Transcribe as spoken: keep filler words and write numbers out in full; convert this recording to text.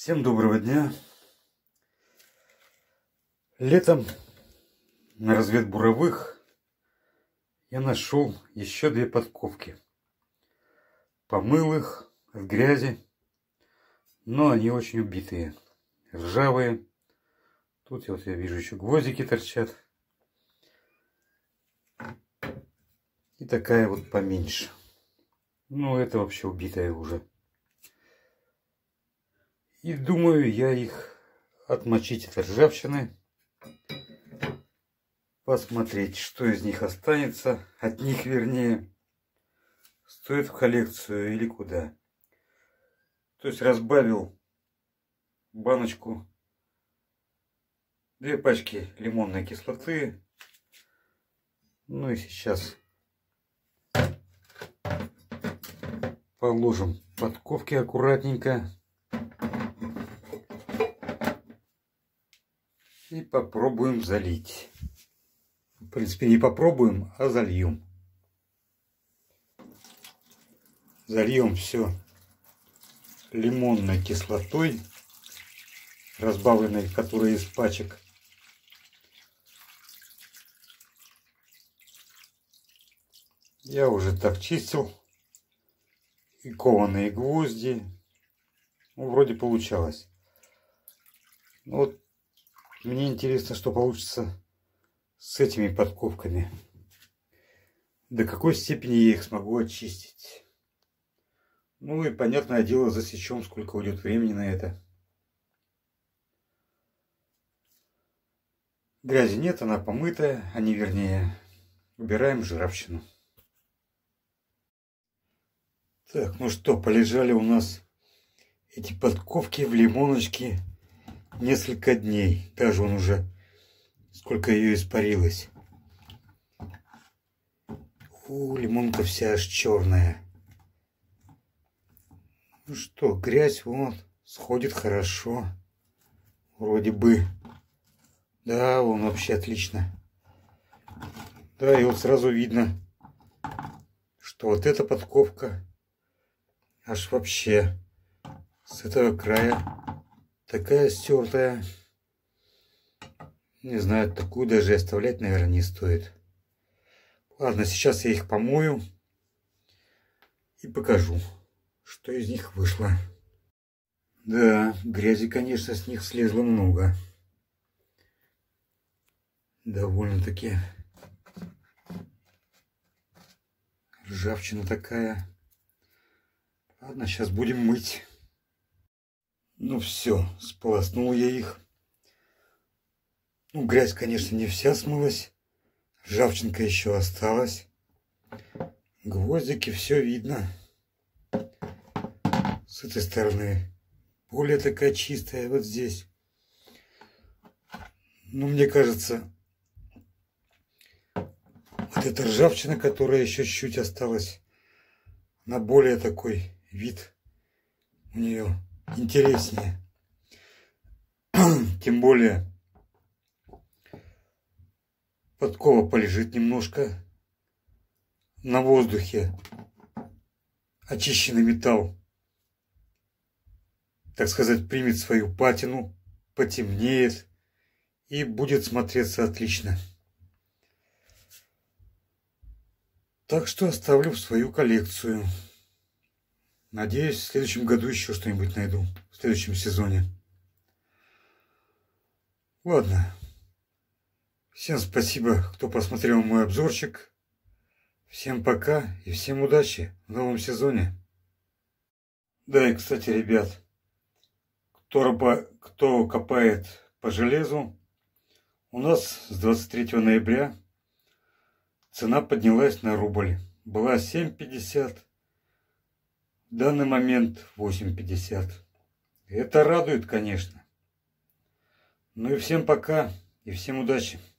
Всем доброго дня. Летом на разведбуровых я нашел еще две подковки. Помыл их от грязи, но они очень убитые, ржавые. Тут вот я вижу еще гвоздики торчат. И такая вот поменьше. Ну, это вообще убитая уже. И думаю я их отмочить от ржавчины. Посмотреть, что из них останется. От них, вернее. Стоит в коллекцию или куда. То есть разбавил баночку. Две пачки лимонной кислоты. Ну и сейчас положим подковки аккуратненько. И попробуем залить. В принципе, не попробуем, а зальем. Зальем все лимонной кислотой, разбавленной, которая из пачек. Я уже так чистил. И кованые гвозди. Ну, вроде получалось. Вот мне интересно, что получится с этими подковками. До какой степени я их смогу очистить. Ну и понятное дело, засечем, сколько уйдет времени на это. Грязи нет, она помытая, а не вернее. Убираем жировщину. Так, ну что, полежали у нас эти подковки в лимоночке несколько дней. Даже он уже, сколько ее испарилось. У, лимонка вся аж черная. Ну что, грязь вот сходит хорошо. Вроде бы. Да, он вообще отлично. Да, и вот сразу видно, что вот эта подковка аж вообще с этого края такая стертая. Не знаю, такую даже оставлять, наверное, не стоит. Ладно, сейчас я их помою и покажу, что из них вышло. Да, грязи, конечно, с них слезло много. Довольно-таки ржавчина такая. Ладно, сейчас будем мыть. Ну все, сполоснул я их. Ну, грязь, конечно, не вся смылась. Ржавчинка еще осталась. Гвоздики, все видно. С этой стороны более такая чистая, вот здесь. Ну, мне кажется, вот эта ржавчина, которая еще чуть-чуть осталась, на более такой вид у нее интереснее. Тем более подкова полежит немножко на воздухе. Очищенный металл, так сказать, примет свою патину, потемнеет и будет смотреться отлично. Так что оставлю в свою коллекцию. Надеюсь, в следующем году еще что-нибудь найду. В следующем сезоне. Ладно. Всем спасибо, кто посмотрел мой обзорчик. Всем пока и всем удачи в новом сезоне. Да и, кстати, ребят, кто, кто копает по железу, у нас с двадцать третьего ноября цена поднялась на рубль. Была семь пятьдесят. В данный момент восемь пятьдесят. Это радует, конечно. Ну и всем пока и всем удачи.